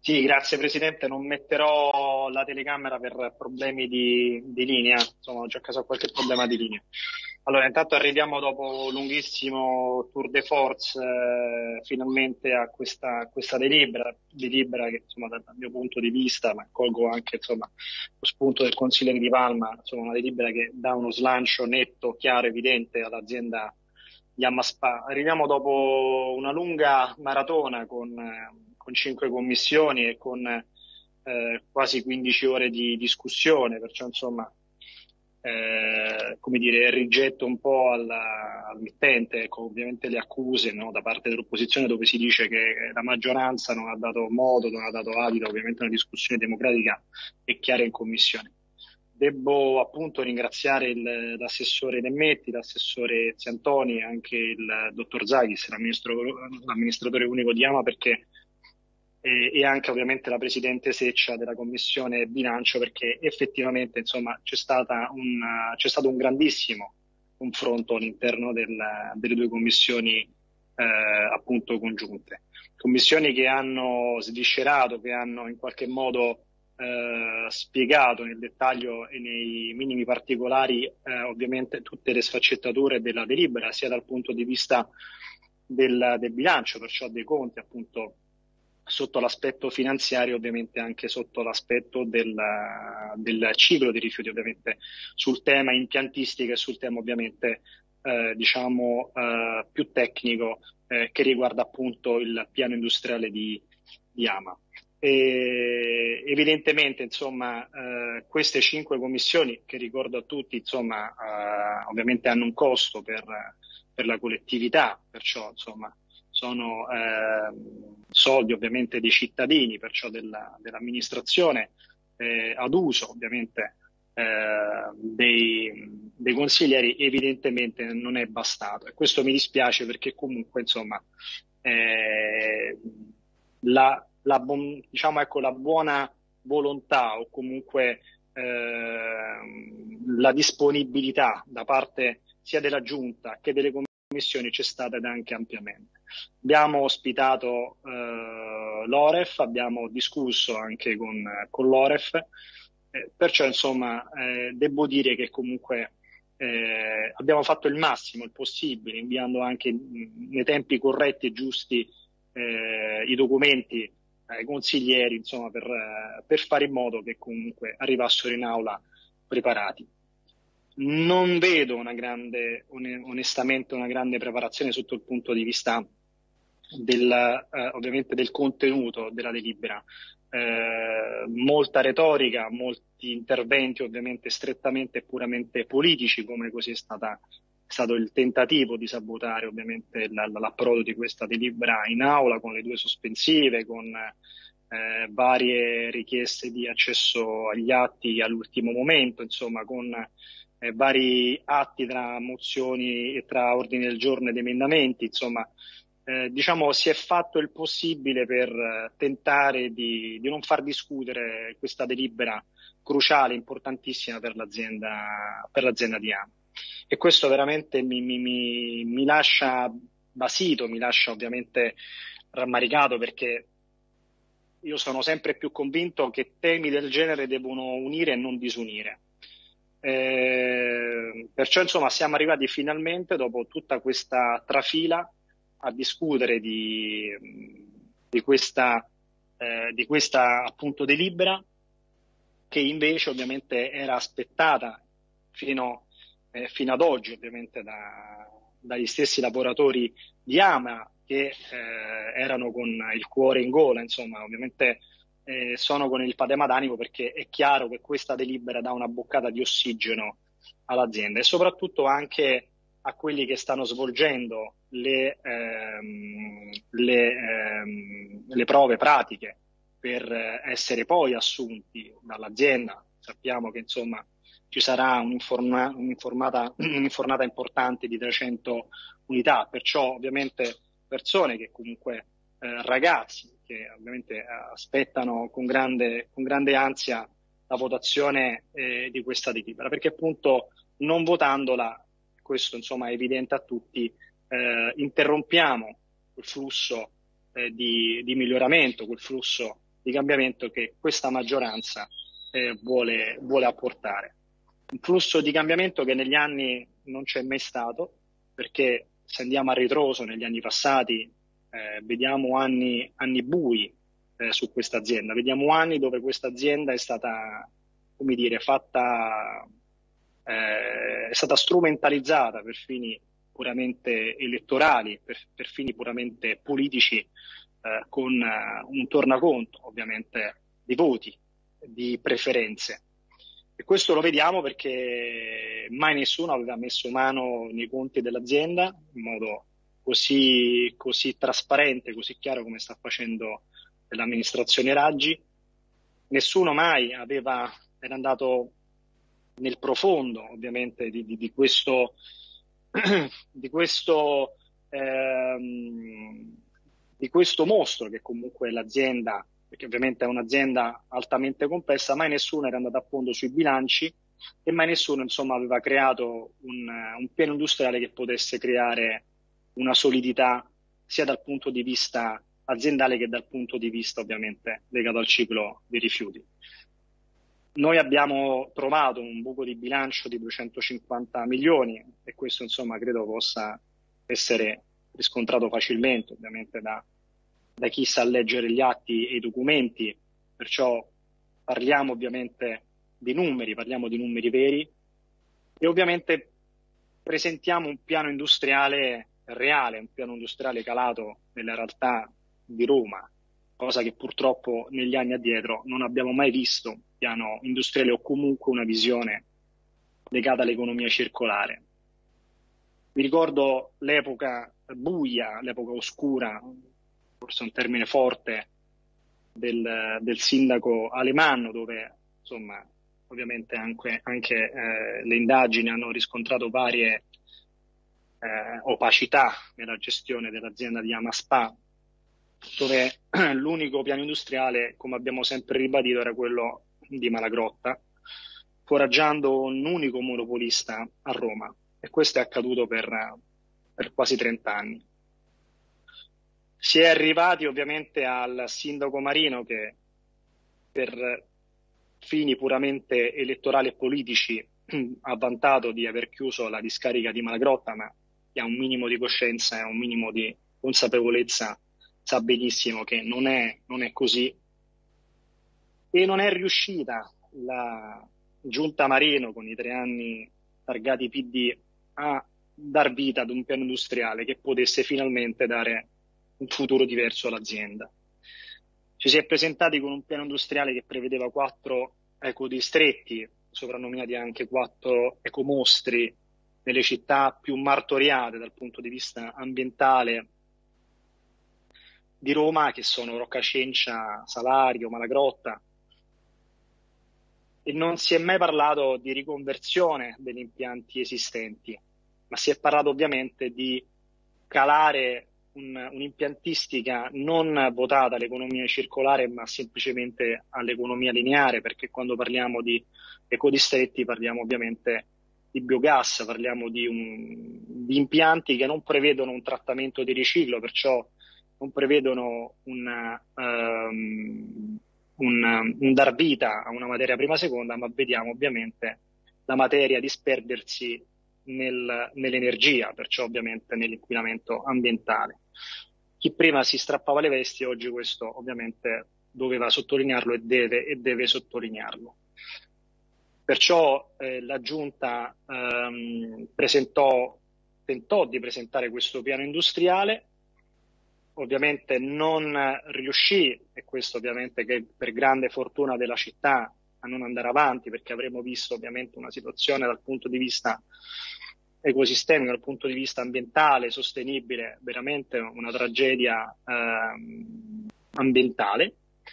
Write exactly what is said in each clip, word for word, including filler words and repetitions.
Sì, grazie Presidente, non metterò la telecamera per problemi di, di linea, insomma ho già caso qualche problema di linea. Allora, intanto arriviamo dopo un lunghissimo tour de force eh, finalmente a questa, a questa delibera, delibera che insomma dal, dal mio punto di vista, ma colgo anche insomma lo spunto del consigliere Di Palma, insomma una delibera che dà uno slancio netto, chiaro, evidente all'azienda Yammaspa. Arriviamo dopo una lunga maratona con, eh, con cinque commissioni e con eh, quasi quindici ore di discussione, perciò insomma, eh, come dire, rigetto un po' alla- al mittente, ecco, ovviamente le accuse, no, da parte dell'opposizione dove si dice che la maggioranza non ha dato modo, non ha dato adito ovviamente a una discussione democratica e chiara in commissione. Devo appunto ringraziare il- l'assessore Nemmetti, l'assessore Ziantoni e anche il dottor Zaghis, l'amministratore unico di Ama, perché e, e anche ovviamente la presidente Seccia della Commissione Bilancio, perché effettivamente insomma c'è stata un, c'è stato un grandissimo confronto all'interno del- delle due commissioni eh, appunto congiunte. Commissioni che hanno sviscerato, che hanno in qualche modo eh, spiegato nel dettaglio e nei minimi particolari eh, ovviamente tutte le sfaccettature della delibera, sia dal punto di vista del, del bilancio, perciò dei conti appunto sotto l'aspetto finanziario, ovviamente anche sotto l'aspetto del, del ciclo dei rifiuti, ovviamente sul tema impiantistica e sul tema ovviamente eh, diciamo eh, più tecnico eh, che riguarda appunto il piano industriale di, di Ama. E evidentemente, insomma, eh, queste cinque commissioni, che ricordo a tutti, insomma, eh, ovviamente hanno un costo per, per la collettività, perciò, insomma, sono eh, soldi ovviamente dei cittadini, perciò della, dell'amministrazione, eh, ad uso ovviamente eh, dei, dei consiglieri, evidentemente non è bastato. E questo mi dispiace perché comunque, insomma, eh, la, la, bon- diciamo, ecco, la buona volontà o comunque ehm, la disponibilità da parte sia della Giunta che delle commissioni c'è stata ed anche ampiamente. Abbiamo ospitato eh, l'Oref, abbiamo discusso anche con, con l'Oref, eh, perciò insomma eh, devo dire che comunque eh, abbiamo fatto il massimo, il possibile, inviando anche mh, nei tempi corretti e giusti eh, i documenti ai consiglieri, insomma, per, eh, per fare in modo che comunque arrivassero in aula preparati. Non vedo una grande, onestamente, una grande preparazione sotto il punto di vista del, eh, ovviamente del contenuto della delibera. Eh, molta retorica, molti interventi ovviamente strettamente e puramente politici, come così è stata, è stato il tentativo di sabotare ovviamente la- l'approdo di questa delibera in aula con le due sospensive, con eh, varie richieste di accesso agli atti all'ultimo momento, insomma, con eh, vari atti tra mozioni e tra ordini del giorno ed emendamenti, insomma, eh, diciamo si è fatto il possibile per eh, tentare di, di non far discutere questa delibera cruciale, importantissima per l'azienda, per l'azienda di Ama. E questo veramente mi, mi, mi, mi lascia basito, mi lascia ovviamente rammaricato, perché io sono sempre più convinto che temi del genere devono unire e non disunire. Eh, perciò insomma siamo arrivati finalmente dopo tutta questa trafila a discutere di, di questa, eh, di questa appunto delibera, che invece ovviamente era aspettata fino, eh, fino ad oggi ovviamente da, dagli stessi lavoratori di Ama, che eh, erano con il cuore in gola, insomma, ovviamente eh, sono con il patema d'animo, perché è chiaro che questa delibera dà una boccata di ossigeno all'azienda e soprattutto anche a quelli che stanno svolgendo le, ehm, le, ehm, le prove pratiche per essere poi assunti dall'azienda. Sappiamo che insomma ci sarà un'informa- un'informata, un'informata importante di trecento unità, perciò ovviamente persone che comunque eh, ragazzi che ovviamente aspettano con grande, con grande ansia la votazione eh, di questa delibera, perché appunto non votandola, questo insomma è evidente a tutti, eh, interrompiamo quel flusso eh, di, di miglioramento, quel flusso di cambiamento che questa maggioranza eh, vuole, vuole apportare. Un flusso di cambiamento che negli anni non c'è mai stato, perché se andiamo a ritroso negli anni passati eh, vediamo anni, anni bui eh, su questa azienda, vediamo anni dove questa azienda è stata, come dire, fatta, eh, è stata strumentalizzata per fini puramente elettorali, per, per fini puramente politici, eh, con uh, un tornaconto ovviamente di voti, di preferenze. E questo lo vediamo perché mai nessuno aveva messo mano nei conti dell'azienda in modo così, così trasparente, così chiaro come sta facendo l'amministrazione Raggi. Nessuno mai aveva, era andato nel profondo ovviamente di, di, di questo, di questo, ehm, di questo mostro che comunque è l'azienda, perché ovviamente è un'azienda altamente complessa. Mai nessuno era andato a fondo sui bilanci e mai nessuno, insomma, aveva creato un, un piano industriale che potesse creare una solidità sia dal punto di vista aziendale che dal punto di vista ovviamente legato al ciclo dei rifiuti. Noi abbiamo trovato un buco di bilancio di duecentocinquanta milioni e questo, insomma, credo possa essere riscontrato facilmente ovviamente da da chi sa leggere gli atti e i documenti, perciò parliamo ovviamente di numeri, parliamo di numeri veri e ovviamente presentiamo un piano industriale reale, un piano industriale calato nella realtà di Roma, cosa che purtroppo negli anni addietro non abbiamo mai visto, un piano industriale o comunque una visione legata all'economia circolare. Mi ricordo l'epoca buia, l'epoca oscura, forse un termine forte, del, del sindaco Alemanno, dove insomma ovviamente anche, anche eh, le indagini hanno riscontrato varie eh, opacità nella gestione dell'azienda di Amaspa, dove l'unico piano industriale, come abbiamo sempre ribadito, era quello di Malagrotta, foraggiando un unico monopolista a Roma, e questo è accaduto per, per quasi trenta anni. Si è arrivati ovviamente al sindaco Marino che per fini puramente elettorali e politici ha vantato di aver chiuso la discarica di Malagrotta, ma chi ha un minimo di coscienza e un minimo di consapevolezza sa benissimo che non è, non è così. E non è riuscita la giunta Marino con i tre anni targati P D a dar vita ad un piano industriale che potesse finalmente dare un futuro diverso all'azienda. Ci si è presentati con un piano industriale che prevedeva quattro ecodistretti, soprannominati anche quattro ecomostri, nelle città più martoriate dal punto di vista ambientale di Roma, che sono Roccacencia, Salario, Malagrotta. E non si è mai parlato di riconversione degli impianti esistenti, ma si è parlato ovviamente di calare un, un'impiantistica non votata all'economia circolare, ma semplicemente all'economia lineare, perché quando parliamo di ecodistretti parliamo ovviamente di biogas, parliamo di, un, di impianti che non prevedono un trattamento di riciclo, perciò non prevedono una, um, un, un dar vita a una materia prima seconda, ma vediamo ovviamente la materia disperdersi nel, nell'energia, perciò ovviamente nell'inquinamento ambientale. Chi prima si strappava le vesti, oggi questo ovviamente doveva sottolinearlo e deve, e deve sottolinearlo. Perciò eh, la Giunta ehm, presentò, tentò di presentare questo piano industriale, ovviamente non riuscì, e questo ovviamente che per grande fortuna della città, a non andare avanti, perché avremmo visto ovviamente una situazione dal punto di vista ecosistemico, dal punto di vista ambientale, sostenibile, veramente una tragedia ehm, ambientale.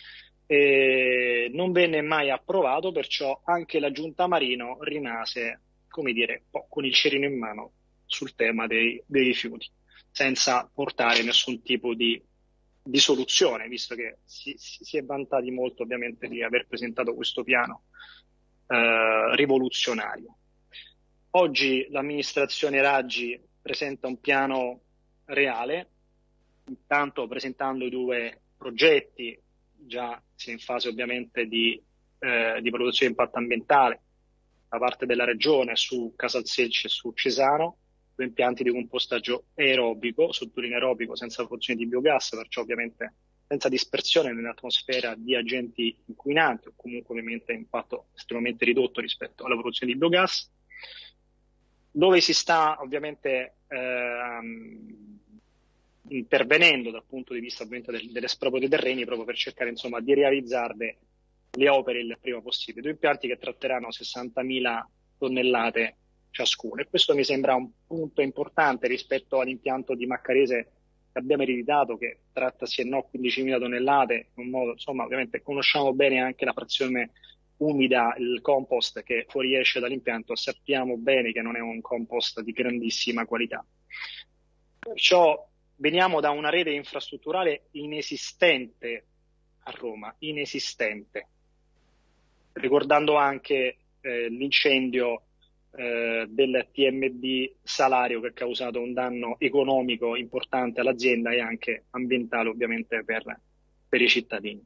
E non venne mai approvato, perciò anche la Giunta Marino rimase, come dire, con il cerino in mano sul tema dei, dei rifiuti, senza portare nessun tipo di, di soluzione, visto che si, si è vantati molto ovviamente di aver presentato questo piano eh, rivoluzionario. Oggi l'amministrazione Raggi presenta un piano reale, intanto presentando i due progetti già si è in fase ovviamente di, eh, di valutazione di impatto ambientale da parte della regione su Casalsecce e su Cesano, due impianti di compostaggio aerobico, sottolineo aerobico, senza produzione di biogas, perciò ovviamente senza dispersione nell'atmosfera di agenti inquinanti o comunque ovviamente impatto estremamente ridotto rispetto alla produzione di biogas, dove si sta ovviamente ehm, intervenendo dal punto di vista ovviamente del, dell'esproprio dei terreni proprio per cercare insomma di realizzarle le opere il prima possibile. Due impianti che tratteranno sessantamila tonnellate ciascuno, e questo mi sembra un punto importante rispetto all'impianto di Maccarese che abbiamo ereditato, che trattasi e no quindicimila tonnellate, in un modo, insomma, ovviamente conosciamo bene anche la frazione umida, il compost che fuoriesce dall'impianto, sappiamo bene che non è un compost di grandissima qualità. Perciò veniamo da una rete infrastrutturale inesistente a Roma, inesistente, ricordando anche eh, l'incendio eh, del T M B Salario che ha causato un danno economico importante all'azienda e anche ambientale ovviamente per, per i cittadini.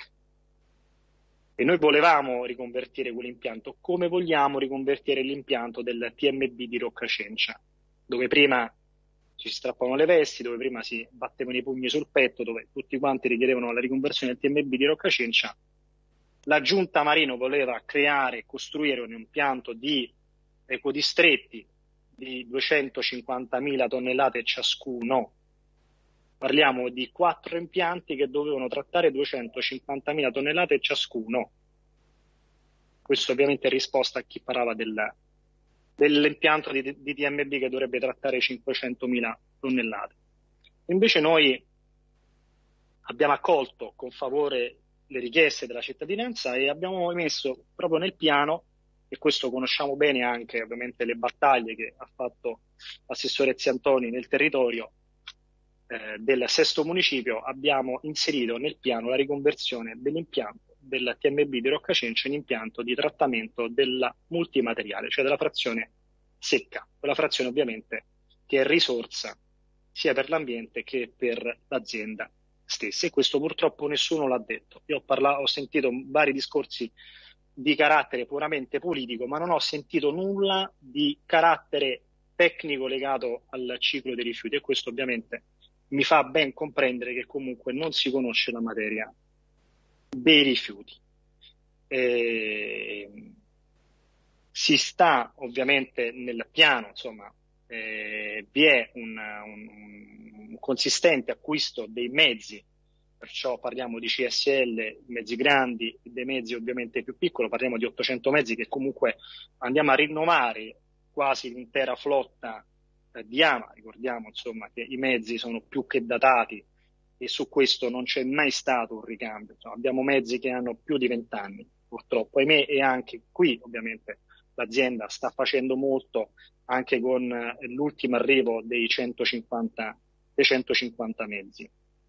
E noi volevamo riconvertire quell'impianto come vogliamo riconvertire l'impianto del T M B di Roccacencia, dove prima ci si strappavano le vesti, dove prima si battevano i pugni sul petto, dove tutti quanti richiedevano la riconversione del T M B di Roccacencia. La Giunta Marino voleva creare e costruire un impianto di ecodistretti di duecentocinquantamila tonnellate ciascuno. Parliamo di quattro impianti che dovevano trattare duecentocinquantamila tonnellate ciascuno. Questo ovviamente in risposta a chi parlava del, dell'impianto di, di T M B che dovrebbe trattare cinquecentomila tonnellate. Invece noi abbiamo accolto con favore le richieste della cittadinanza e abbiamo messo proprio nel piano, e questo conosciamo bene anche ovviamente le battaglie che ha fatto l'assessore Ziantoni nel territorio eh, del sesto municipio, abbiamo inserito nel piano la riconversione dell'impianto del T M B di Roccacencia in impianto di trattamento del multimateriale, cioè della frazione secca, quella frazione ovviamente che è risorsa sia per l'ambiente che per l'azienda stessa, e questo purtroppo nessuno l'ha detto. Io ho, parlato, ho sentito vari discorsi di carattere puramente politico, ma non ho sentito nulla di carattere tecnico legato al ciclo dei rifiuti, e questo ovviamente mi fa ben comprendere che comunque non si conosce la materia dei rifiuti. E si sta ovviamente nel piano, insomma, eh, vi è un, un, un consistente acquisto dei mezzi, perciò parliamo di C S L, mezzi grandi, dei mezzi ovviamente più piccoli, parliamo di ottocento mezzi che comunque andiamo a rinnovare quasi l'intera flotta eh, di Ama. Ricordiamo insomma che i mezzi sono più che datati e su questo non c'è mai stato un ricambio. Insomma, abbiamo mezzi che hanno più di vent'anni purtroppo, ahimè, e anche qui ovviamente l'azienda sta facendo molto anche con eh, l'ultimo arrivo dei centocinquanta, dei centocinquanta mezzi.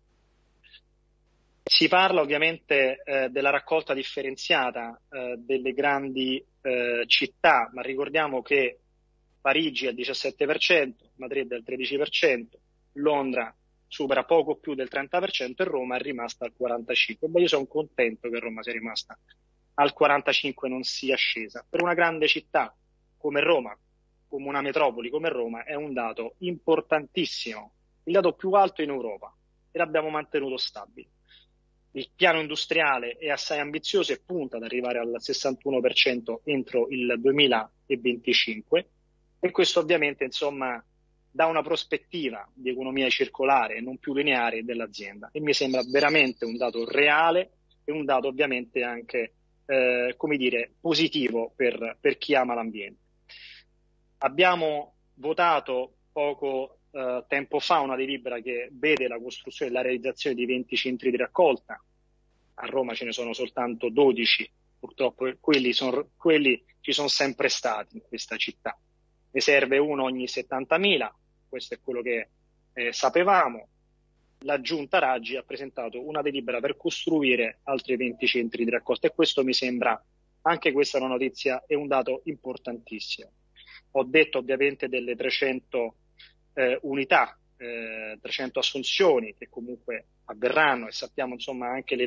Si parla ovviamente eh, della raccolta differenziata eh, delle grandi eh, città, ma ricordiamo che Parigi è al diciassette per cento, Madrid è al tredici per cento, Londra supera poco più del trenta per cento e Roma è rimasta al quarantacinque per cento. Beh, io sono contento che Roma sia rimasta al quarantacinque per cento, non sia scesa. Per una grande città come Roma, come una metropoli come Roma, è un dato importantissimo, il dato più alto in Europa, e l'abbiamo mantenuto stabile. Il piano industriale è assai ambizioso e punta ad arrivare al sessantuno per cento entro il duemilaventicinque, e questo ovviamente insomma dà una prospettiva di economia circolare e non più lineare dell'azienda, e mi sembra veramente un dato reale e un dato ovviamente anche eh, come dire positivo per, per chi ama l'ambiente. Abbiamo votato poco eh, tempo fa una delibera che vede la costruzione e la realizzazione di venti centri di raccolta. A Roma ce ne sono soltanto dodici, purtroppo quelli, sono, quelli ci sono sempre stati in questa città. Ne serve uno ogni settantamila, questo è quello che eh, sapevamo. La Giunta Raggi ha presentato una delibera per costruire altri venti centri di raccolta, e questo mi sembra, anche questa è una notizia, è un dato importantissimo. Ho detto ovviamente delle trecento eh, unità, eh, trecento assunzioni che comunque avverranno, e sappiamo insomma anche l'età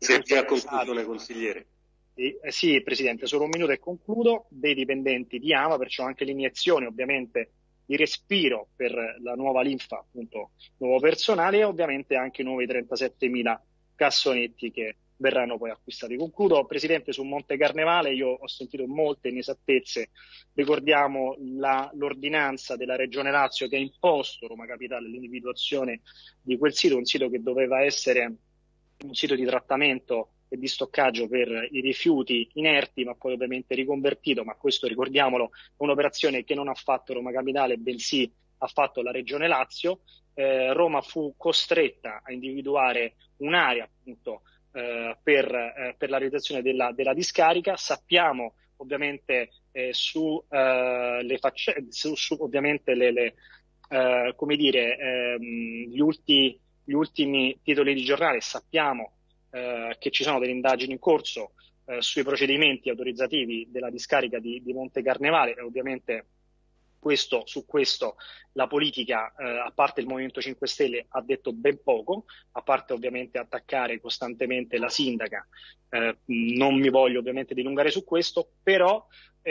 Senti a conclusione, consigliere. Eh, sì, Presidente, solo un minuto e concludo, dei dipendenti di Ama, perciò anche l'iniezione ovviamente di respiro per la nuova linfa, appunto, nuovo personale e ovviamente anche i nuovi trentasettemila cassonetti che verranno poi acquistati. Concludo, Presidente, su Monte Carnevale, io ho sentito molte inesattezze, ricordiamo la, l'ordinanza della Regione Lazio che ha imposto Roma Capitale l'individuazione di quel sito, un sito che doveva essere un sito di trattamento e di stoccaggio per i rifiuti inerti, ma poi ovviamente riconvertito, ma questo ricordiamolo è un'operazione che non ha fatto Roma Capitale, bensì ha fatto la Regione Lazio. Eh, Roma fu costretta a individuare un'area appunto eh, per, eh, per la realizzazione della, della discarica. Sappiamo ovviamente eh, su, eh, le facce- su, su ovviamente le, le eh, come dire, ehm, gli ultimi gli ultimi titoli di giornale, sappiamo eh, che ci sono delle indagini in corso eh, sui procedimenti autorizzativi della discarica di, di Monte Carnevale e ovviamente questo, su questo la politica, eh, a parte il Movimento cinque Stelle, ha detto ben poco, a parte ovviamente attaccare costantemente la sindaca. Eh, non mi voglio ovviamente dilungare su questo, però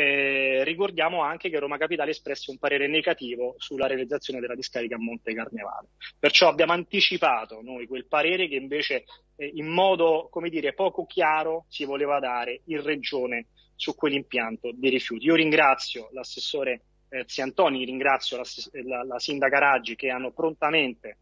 eh, ricordiamo anche che Roma Capitale espresse un parere negativo sulla realizzazione della discarica a Monte Carnevale. Perciò abbiamo anticipato noi quel parere che invece eh, in modo, come dire, poco chiaro si voleva dare in regione su quell'impianto di rifiuti. Io ringrazio l'assessore eh, Ziantoni, ringrazio la, la, la sindaca Raggi che hanno prontamente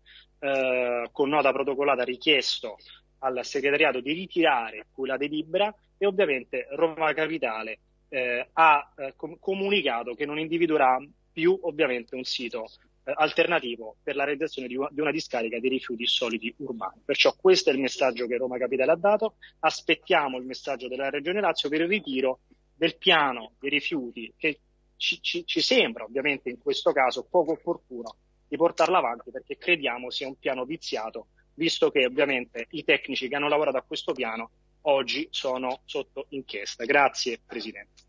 eh, con nota protocollata richiesto al segretariato di ritirare quella delibera e ovviamente Roma Capitale eh, ha eh, com- comunicato che non individuerà più ovviamente un sito eh, alternativo per la realizzazione di una, di una discarica di rifiuti solidi urbani. Perciò questo è il messaggio che Roma Capitale ha dato, aspettiamo il messaggio della Regione Lazio per il ritiro del piano dei rifiuti che ci, ci, ci sembra ovviamente in questo caso poco opportuno di portarla avanti perché crediamo sia un piano viziato, visto che ovviamente i tecnici che hanno lavorato a questo piano oggi sono sotto inchiesta. Grazie Presidente.